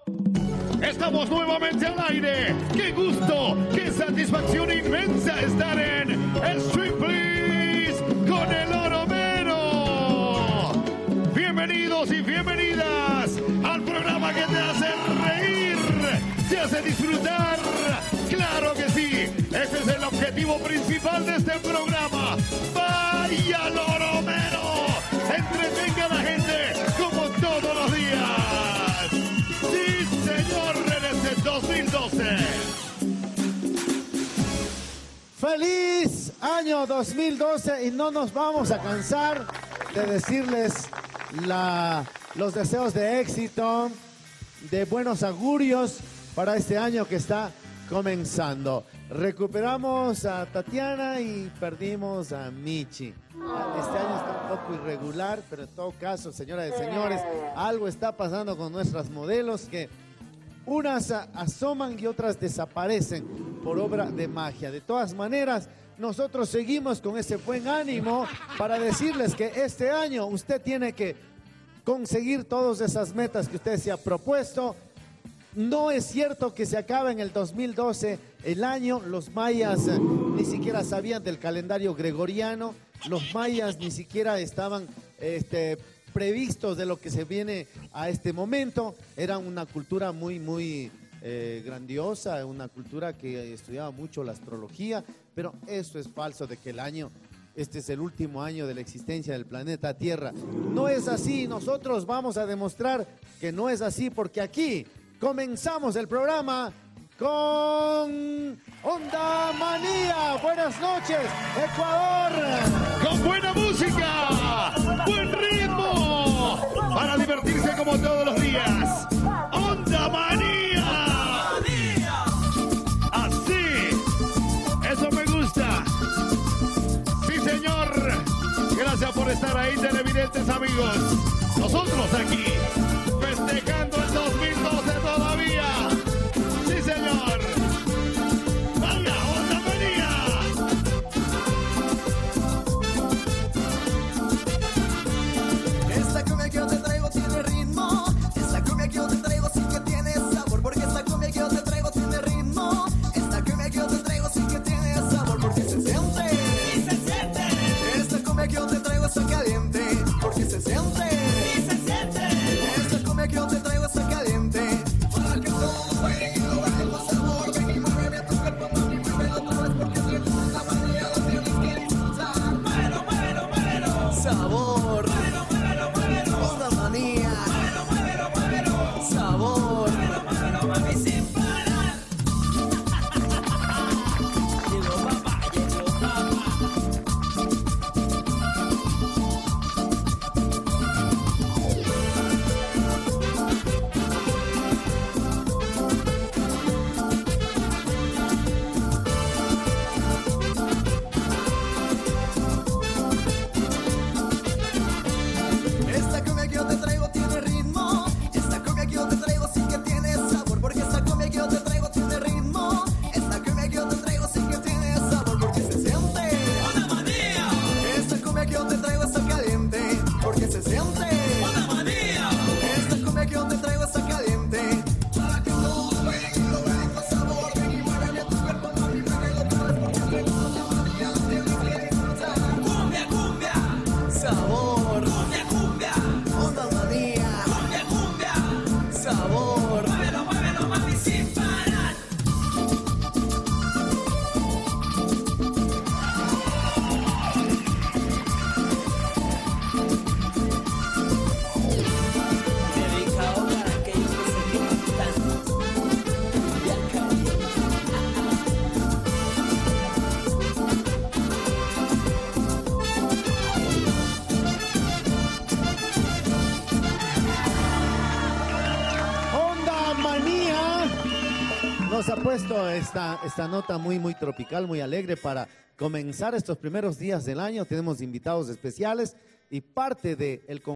Estamos nuevamente al aire. ¡Qué gusto! ¡Qué satisfacción inmensa estar en Stream Please con el Oro Mero! Bienvenidos y bienvenidas al programa que te hace reír, te hace disfrutar. ¡Claro que sí! Ese es el objetivo principal de este programa. ¡Vaya el Oro Mero! ¡Entretenga a la gente como todos los días! ¡Sí, señor! En este 2012. ¡Feliz año 2012! Y no nos vamos a cansar de decirles los deseos de éxito, de buenos augurios para este año que está comenzando. Recuperamos a Tatiana y perdimos a Michi. Este año está un poco irregular, pero en todo caso, señoras y señores, algo está pasando con nuestras modelos que unas asoman y otras desaparecen por obra de magia. De todas maneras, nosotros seguimos con ese buen ánimo para decirles que este año usted tiene que conseguir todas esas metas que usted se ha propuesto. No es cierto que se acabe en el 2012 el año. Los mayas ni siquiera sabían del calendario gregoriano. Los mayas ni siquiera estaban previstos de lo que se viene a este momento. Era una cultura muy grandiosa, una cultura que estudiaba mucho la astrología, pero eso es falso de que este es el último año de la existencia del planeta Tierra. No es así. Nosotros vamos a demostrar que no es así, porque aquí comenzamos el programa con Onda Manía. Buenas noches, Ecuador. Con buena música, buen ritmo, para divertirse como todos los días. Onda Manía. Así, eso me gusta. Sí, señor. Gracias por estar ahí, televidentes amigos. Nosotros aquí, festejando el 2012 todavía. Sí, señor. Vaya, Onda Manía. Esta cumbia que yo te traigo tiene ritmo. Esta cumbia que yo te traigo sí que tiene sabor. Porque esta cumbia que yo te traigo tiene ritmo. Esta cumbia que yo te traigo sí que tiene sabor. Porque se siente. Sí se siente. Esta cumbia que yo te traigo está caliente. Porque se siente. Sí se siente. Esta cumbia que yo te traigo está caliente. Para que todos jueguen y lo bajen con sabor. Ven y mueve tu cuerpo, mami, muévelo todo. Es porque si esto es una manera, lo tienes que disfrutar. Muévelo, muévelo, muévelo. Sabor. Muévelo, muévelo, muévelo. Onda Manía. Muévelo, muévelo, muévelo. Sabor. Muévelo, muévelo, mami, sin parar. Llegó papá, llegó papá. Esta cumbia que yo te traigo tiene ritmo. Esta cumbia que yo te traigo sí que tiene sabor. Porque esta cumbia que yo te traigo tiene ritmo. Esta cumbia que yo te traigo sí que tiene sabor. Porque se siente. ¡Onda Manía! Esta cumbia que yo te traigo está caliente. Porque se siente. ¡Onda Manía! Esta cumbia que yo te traigo está caliente. Para que todos jueguen y lo vean con sabor. Ven y muévele tu cuerpo, mami, muévelo todo. Es porque si esto es Onda Manía, lo tienes que disfrutar. Cumbia, cumbia. Sabor. Cumbia, cumbia. Onda Manía. Cumbia, cumbia. Sabor. Muévelo, muévelo, mami, sin parar. Dedicado para aquellos que se quedan tanto. Y acá. Onda Manía nos ha puesto esta nota muy tropical, muy alegre para comenzar estos primeros días del año. Tenemos invitados especiales y parte del